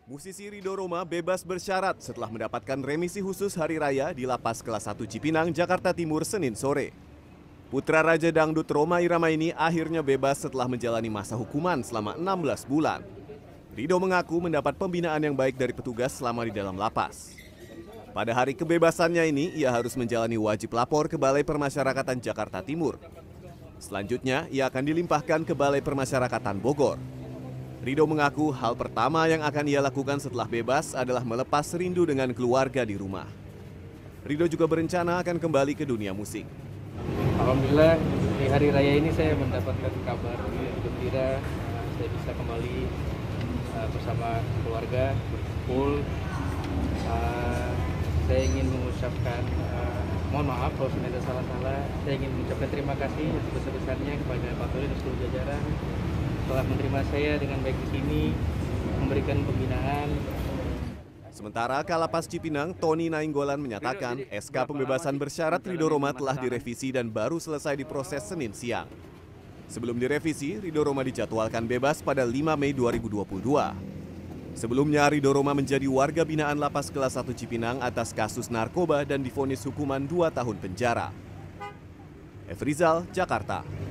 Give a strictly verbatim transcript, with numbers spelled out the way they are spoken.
Musisi Ridho Roma bebas bersyarat setelah mendapatkan remisi khusus hari raya di Lapas Kelas satu Cipinang, Jakarta Timur, Senin sore. Putra Raja Dangdut Rhoma Irama ini akhirnya bebas setelah menjalani masa hukuman selama enam belas bulan. Ridho mengaku mendapat pembinaan yang baik dari petugas selama di dalam lapas. Pada hari kebebasannya ini, ia harus menjalani wajib lapor ke Balai Permasyarakatan Jakarta Timur. Selanjutnya, ia akan dilimpahkan ke Balai Permasyarakatan Bogor. Ridho mengaku hal pertama yang akan ia lakukan setelah bebas adalah melepas rindu dengan keluarga di rumah. Ridho juga berencana akan kembali ke dunia musik. Alhamdulillah di hari raya ini saya mendapatkan kabar gembira, saya bisa kembali uh, bersama keluarga berkumpul. Uh, saya ingin mengucapkan uh, mohon maaf kalau saya ada salah-salah. Saya ingin mengucapkan terima kasih sebesar-besarnya kepada Pak Tuli dan seluruh jajaran telah menerima saya dengan baik di sini, memberikan pembinaan. Sementara Kalapas Cipinang, Tony Nainggolan menyatakan S K pembebasan bersyarat Ridho Roma telah direvisi dan baru selesai diproses Senin siang. Sebelum direvisi, Ridho Roma dijadwalkan bebas pada lima Mei dua ribu dua puluh dua. Sebelumnya, Ridho Roma menjadi warga binaan Lapas Kelas satu Cipinang atas kasus narkoba dan divonis hukuman dua tahun penjara. F. Rizal, Jakarta.